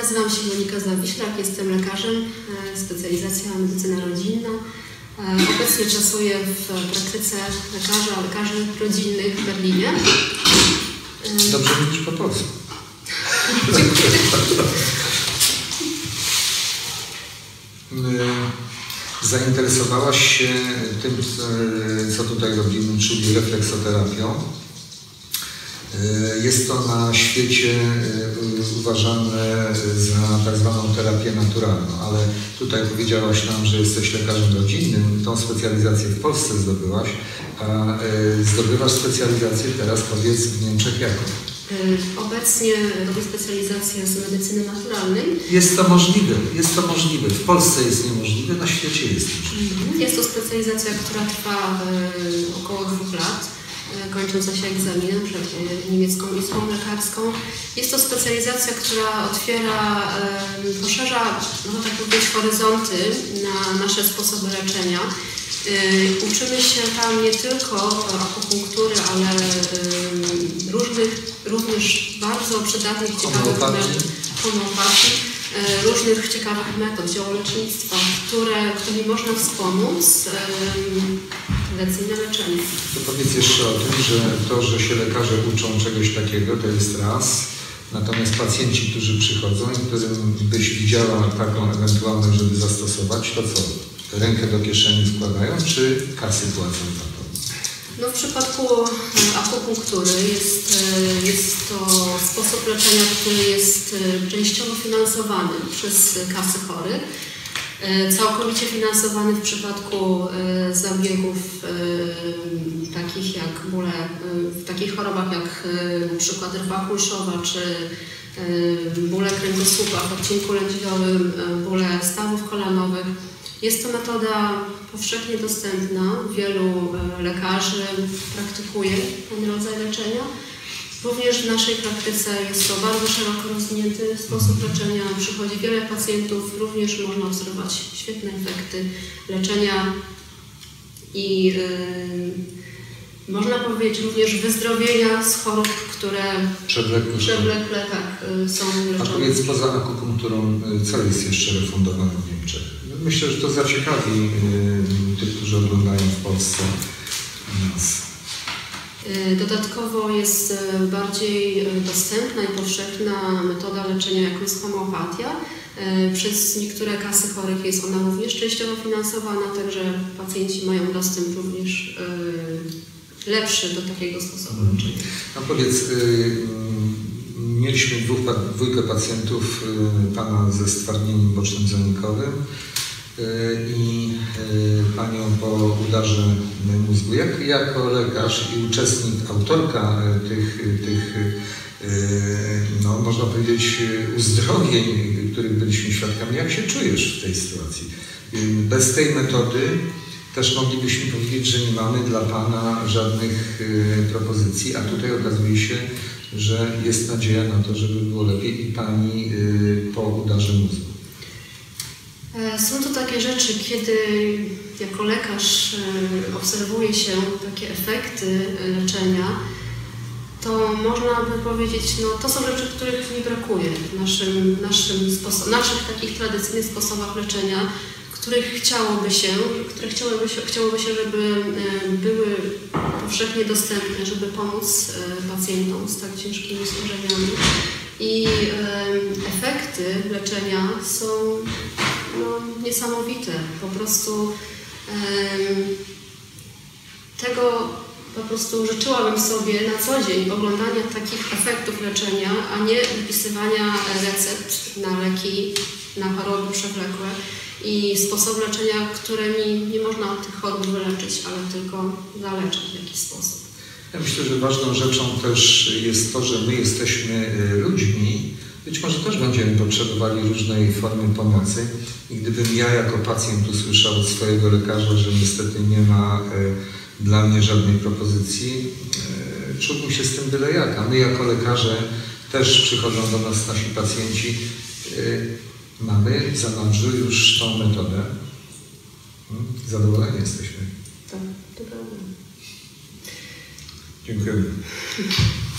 Nazywam się Monika Zawiślak, jestem lekarzem, specjalizacja medycyna rodzinna. Obecnie pracuję w praktyce lekarzy rodzinnych w Berlinie. Dobrze mówisz po polsku. Zainteresowałaś się tym, co tutaj robimy, czyli refleksoterapią. Jest to na świecie uważane za tak zwaną terapię naturalną, ale tutaj powiedziałaś nam, że jesteś lekarzem rodzinnym, tą specjalizację w Polsce zdobyłaś, a zdobywasz specjalizację teraz, powiedz, w Niemczech jaką? Obecnie robię specjalizację z medycyny naturalnej. Jest to możliwe. W Polsce jest niemożliwe, na świecie jest możliwe. Jest to specjalizacja, która trwa około 2 lat, kończąca się egzaminem przed niemiecką izbą lekarską. Jest to specjalizacja, która otwiera, poszerza, można tak powiedzieć, horyzonty na nasze sposoby leczenia. Uczymy się tam nie tylko akupunktury, ale również bardzo przydatnych, ciekawych homeopatii, różnych ciekawych metod ziołolecznictwa, którymi można wspomóc tradycyjne leczenie. To powiedz jeszcze o tym, że się lekarze uczą czegoś takiego, to jest raz. Natomiast pacjenci, którzy przychodzą i którym byś widziała taką ewentualną, żeby zastosować, to co? Rękę do kieszeni wkładają, czy kasy płacą za to? No, w przypadku akupunktury jest to sposób leczenia, który jest częściowo finansowany przez kasy chorych. Całkowicie finansowany w przypadku zabiegów takich jak bóle, w takich chorobach jak na przykład rwa kulszowa czy bóle kręgosłupa w odcinku lędźwiowym, bóle stawów kolanowych. Jest to metoda powszechnie dostępna. Wielu lekarzy praktykuje ten rodzaj leczenia. Również w naszej praktyce jest to bardzo szeroko rozwinięty sposób leczenia. Przychodzi wiele pacjentów, również można obserwować świetne efekty leczenia i można powiedzieć również wyzdrowienia z chorób, które przewlekle są leczone. A powiedz, poza akupunkturą, co jest jeszcze refundowane w Niemczech? Myślę, że to zaciekawi tych, którzy oglądają w Polsce nas. Dodatkowo jest bardziej dostępna i powszechna metoda leczenia, jaką jest homeopatia. Przez niektóre kasy chorych jest ona również częściowo finansowana, także pacjenci mają dostęp również lepszy do takiego sposobu leczenia. A powiedz, mieliśmy dwójkę pacjentów, pana ze stwardnieniem bocznym zanikowym i panią po udarze mózgu. Jak jako lekarz i uczestnik, autorka tych no, można powiedzieć, uzdrowień, których byliśmy świadkami, jak się czujesz w tej sytuacji? Bez tej metody też moglibyśmy powiedzieć, że nie mamy dla pana żadnych propozycji, a tutaj okazuje się, że jest nadzieja na to, żeby było lepiej i pani po udarze mózgu. Są to takie rzeczy, kiedy jako lekarz obserwuje się takie efekty leczenia, to można by powiedzieć, no to są rzeczy, których nie brakuje w naszych takich tradycyjnych sposobach leczenia, chciałoby się, żeby były powszechnie dostępne, żeby pomóc pacjentom z tak ciężkimi schorzeniami. I efekty leczenia są niesamowite. Po prostu tego życzyłabym sobie na co dzień oglądania takich efektów leczenia, a nie wypisywania recept na leki, na choroby przewlekłe i sposób leczenia, którymi nie można tych chorób wyleczyć, ale tylko zaleczyć w jakiś sposób. Ja myślę, że ważną rzeczą też jest to, że my jesteśmy ludźmi. Być może też będziemy potrzebowali różnej formy pomocy i gdybym ja jako pacjent usłyszał od swojego lekarza, że niestety nie ma dla mnie żadnej propozycji, czułbym się z tym byle jak. A my jako lekarze też przychodzą do nas nasi pacjenci. Mamy w zanadrzu już tą metodę. Zadowoleni jesteśmy. Tak, to prawda. Dziękujemy.